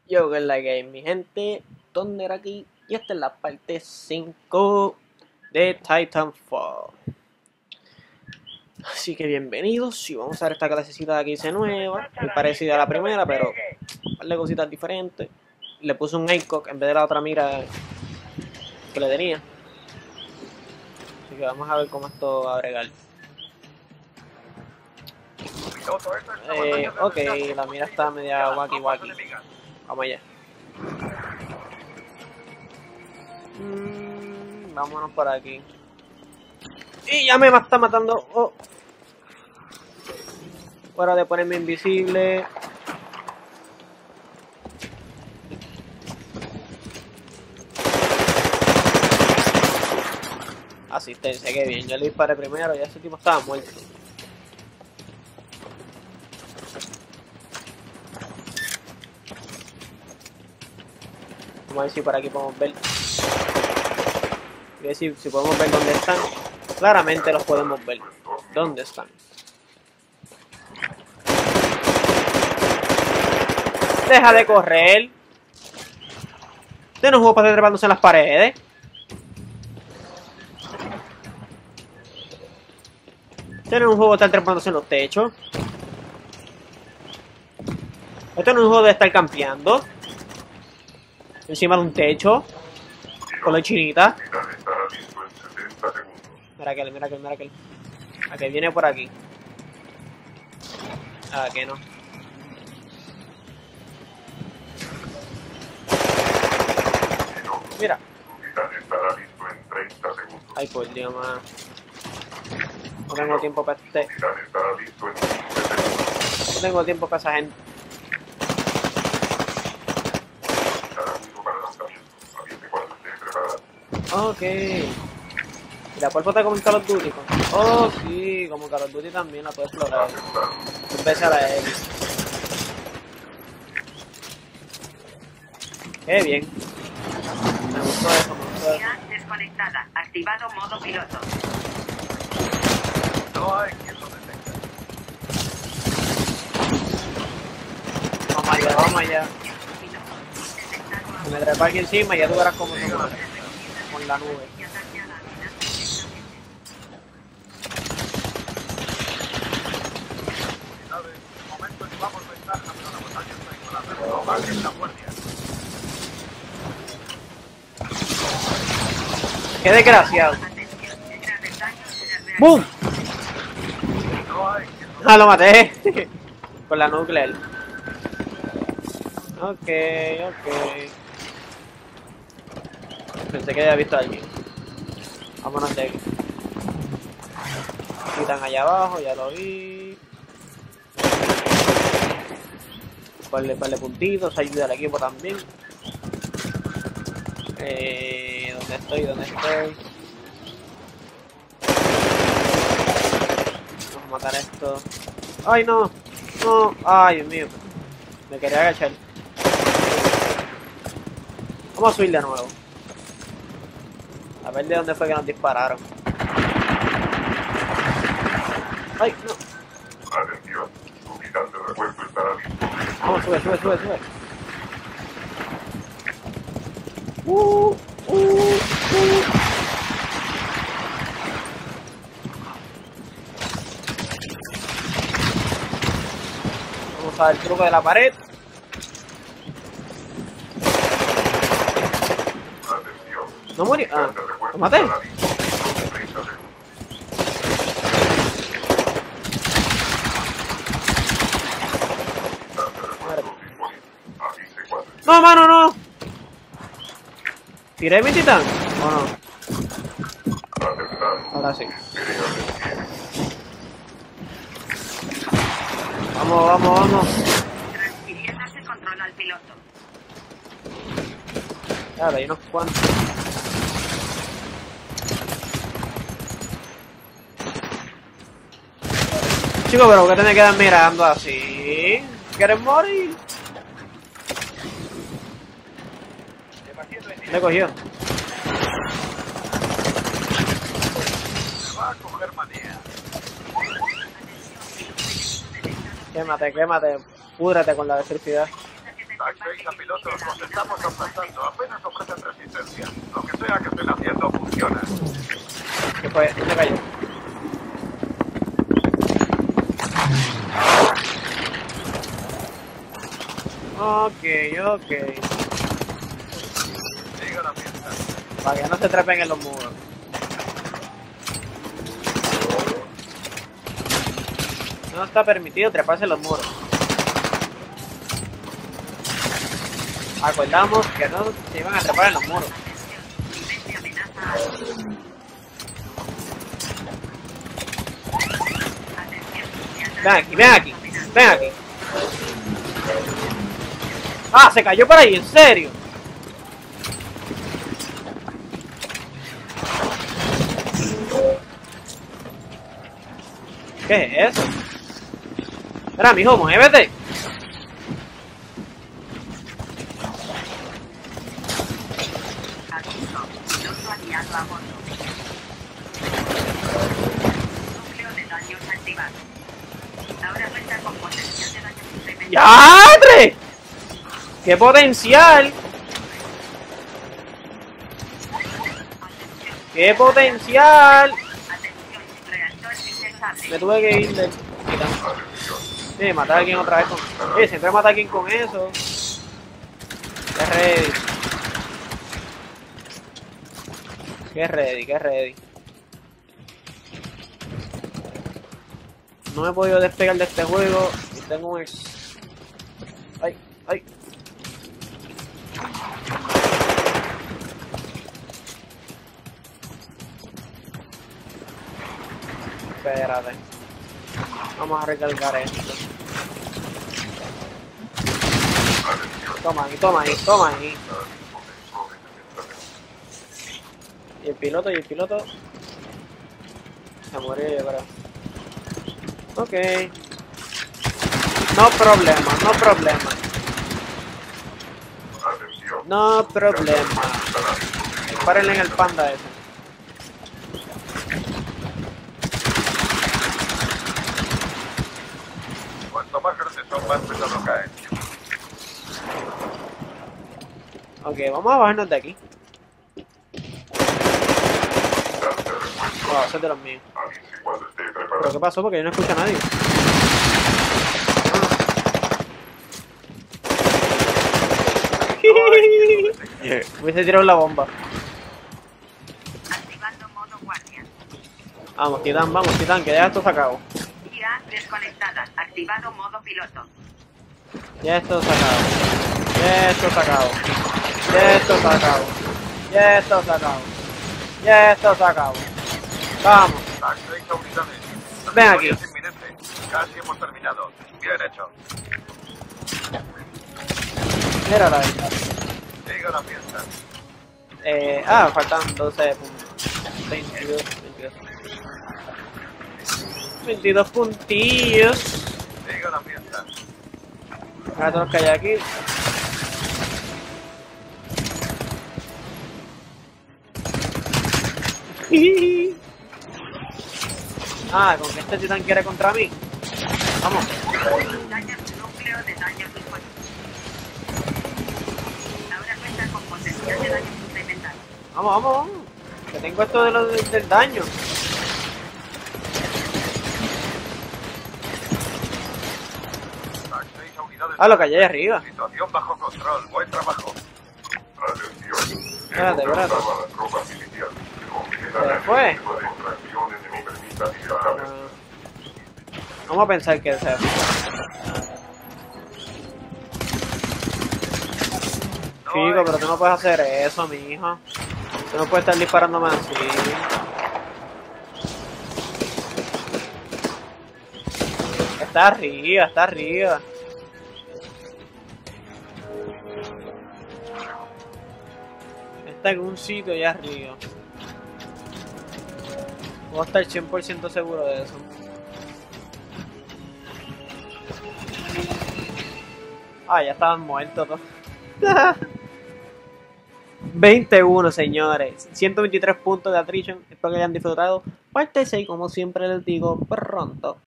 Yo que es la game, mi gente, Thunder aquí, y esta es la parte 5 de Titanfall. Así que bienvenidos, y vamos a ver esta clasecita que hice nueva, muy parecida a la primera, pero un par de cositas diferentes. Le puse un ACOG en vez de la otra mira que le tenía. Así que vamos a ver cómo esto va a bregar. Ok, la mira está media wacky wacky. Vamos allá. Vámonos por aquí. Y ya me está matando. Oh. Fuera de ponerme invisible. Asistencia, qué bien. Yo le disparé primero y ese tipo estaba muerto. Vamos a ver si por aquí podemos ver. Voy a decir si podemos ver dónde están. Claramente los podemos ver. ¿Dónde están? Deja de correr. Usted no jugó para estar trepándose en las paredes. Este no es un juego de estar trepándose en los techos. Esto no es un juego de estar campeando encima de un techo con la chinita. Mira aquel, mira aquel, mira aquel. Aquel viene por aquí. Ah, que no. Mira. Ay, por Dios, man. No tengo tiempo para este. No tengo tiempo para esa gente. Ok. ¿Y la puedo botar como en Call of Duty? Oh, sí, como Call of Duty también la puedo explorar. Empecé a la L. Qué bien. Me gustó eso, me gustó eso. Desconectada. Activado modo piloto. No hay quien lo detecte. Vamos allá, vamos allá. Me trepa aquí encima y ya tú verás cómo se mueve. Con la nube. ¿Sabes? De momento llevamos ventaja, pero la batalla está igualada. No bajen la guardia. Qué desgraciado. ¡Bum! No hay quien lo Ah, lo maté. Con la nuclear. Ok, ok. Pensé que había visto a alguien. Vámonos de aquí. Quitan allá abajo, ya lo vi. Ponle puntitos, ayuda al equipo también. ¿Dónde estoy? ¿Dónde estoy? Vamos a matar esto. ¡Ay, no! ¡No! ¡Ay, Dios mío! Me quería agachar. Vamos a subir de nuevo. A ver de dónde fue que nos dispararon. ¡Ay, no! Atención, su unidad de refuerzo estará listo. Vamos, sube, sube, sube, sube. Vamos a ver el truco de la pared. Atención, No murió. Ah, unidad de refuerzo lo maté. estará listo. 30 segundos. Unidad de refuerzo disponible. Avise cuando esté. No, mano, no. ¿Tiré mi titán? ¿O no? Aceptado. Ahora sí. Espere al despliegue. Vamos, vamos, vamos. Transfiriéndose control al piloto. Claro, hay unos cuantos. Chico, pero ¿por qué te quedas mirando así? ¿Quieres morir? Le cogió. Me va a coger manía. Quémate, quémate. Púdrate con la electricidad. TAC 6 a pilotos, los estamos aplastando. Apenas ofrecen resistencia. Lo que sea que estén haciendo funciona. ¿Qué fue? ¿Dónde cayó? Ok. Siga la fiesta. Para que no se trepen en los muros. No está permitido treparse en los muros. Acordamos que no se iban a trepar en los muros. Nivel de amenaza alto. Atención. Ven aquí. Ah, se cayó por ahí, en serio. ¿Qué es eso? Espera, mijo, muévete. Aviso. Piloto aliado a bordo. Núcleo de daños activado. Ahora cuenta con potencial de daño suplementario. ¡Yadre! ¡Qué potencial! ¡Qué potencial! Atención. Reactor indetectable. Me tuve que ir del... Sí, matar a alguien otra vez con... siempre mata a alguien con eso. Qué ready. No me he podido despegar de este juego y tengo un... Ay. Espérate. Vamos a recargar esto. Toma ahí. Y el piloto se murió, yo creo. Ok. No problema. Párenle en el panda ese. Cuanto más grandes son, más pesado caen. Ok, vamos a bajarnos de aquí. Ese es de los míos. ¿Pero qué pasó? Porque yo no escucho a nadie. Hubiese tirado la bomba. Activando modo guardia. Vamos, Titán, que ya esto se acabó. IA desconectada. Activado modo piloto. Ya esto se acabó. Vamos. TAC 6 a unidades. Ven aquí. Es inminente. Casi hemos terminado. Bien hecho. Mira la verdad. Siga la fiesta. Faltan 12 puntos. 22 puntillos. Siga la fiesta. Ahora tenemos que ir aquí. Con que este titán quiere contra mí. Vamos. Daño núcleo de daño dispuesto. Ahora cuenta con potencial de daño suplementario. Vamos. Que tengo esto del daño. TAC 6 a unidades. Lo que hay ahí arriba. Situación bajo control. Buen trabajo. Espérate. ¿Se fue? Vamos a pensar que se fue. Chico, pero tú no puedes hacer eso, mi hijo. Tú no puedes estar disparándome así. Está arriba. Está en un sitio allá arriba. Puedo estar 100% seguro de eso. Ya estaban muertos todos. 21, señores. 123 puntos de attrition. Espero que hayan disfrutado. Parte 6, como siempre les digo, pronto.